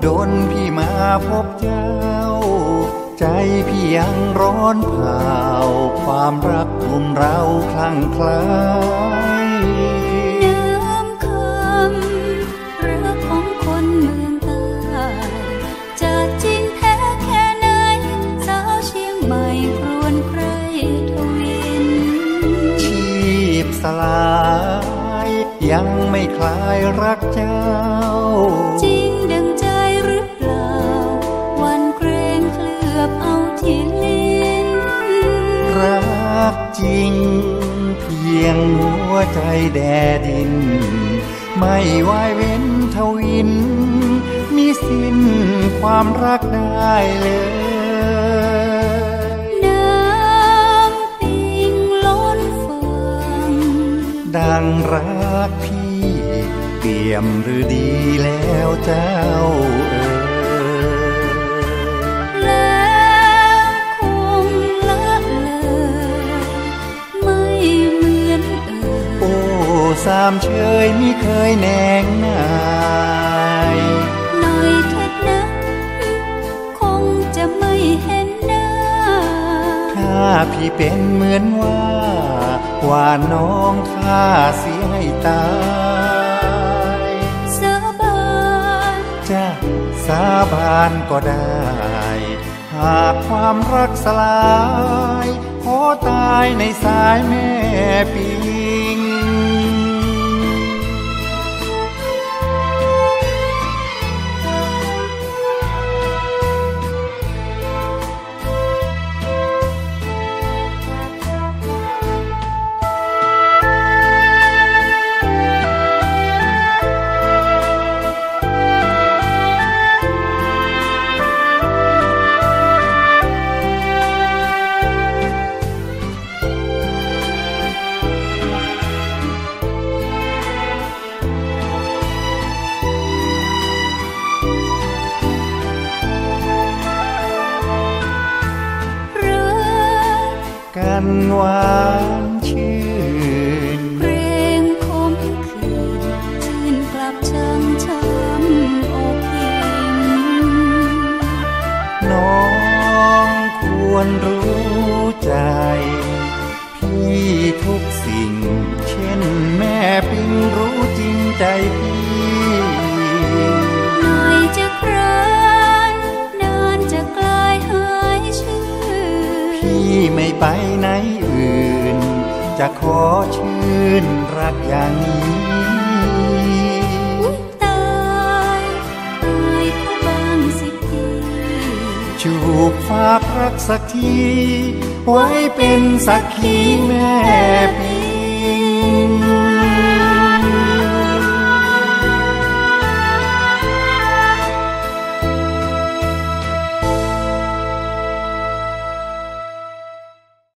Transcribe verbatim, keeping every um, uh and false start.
ดนพี่มาพบเจ้าใจพี่ยังร้อนเผาความรักกลุ่มเราคลั่งไคล้น้ำคำรักของคนเมืองใต้จะจริงแท้แค่ไหนสาวเชียงใหม่ครวญใครทวินชีพสลายยังไม่คลายรักเจ้าจริงดังใจหรือเปล่าวันเกรงเคลือบเอาที่ลิ้นรักจริงเพียงหัวใจแดดินไม่วายเว้นทวินมีสิ้นความรักได้เลยน้ำปิงล้นฟังดังรักพี่เปี่ยมหรือดีแล้วเจ้าเอ๋ยแล้วคงละเลยไม่เหมือนเอ่ยโอ้สามเชยมิเคยแนงนายหน่อยเถิดนะคงจะไม่เห็นหน้าถ้าพี่เป็นเหมือนว่าว่าน้องข้าเสียให้ตายสาบานจะสาบานก็ได้หากความรักสลายขอตายในสายแม่ปิงกันหวานชื่นเพลงคมคืนชื่นกลับช้ำช้ำอกพิงน้องควรรู้ใจพี่ทุกสิ่งเช่นแม่ปิงรู้จริงใจพี่หน่อยจะคร้านนานจะกลายหายชื่อพี่ไม่ไปไหนอื่นจะขอชื่นรักอย่างนี้ตายตายเขาบ้างสิพี่จูบฝากรักสักทีไว้เป็นสักขีแม่ปิง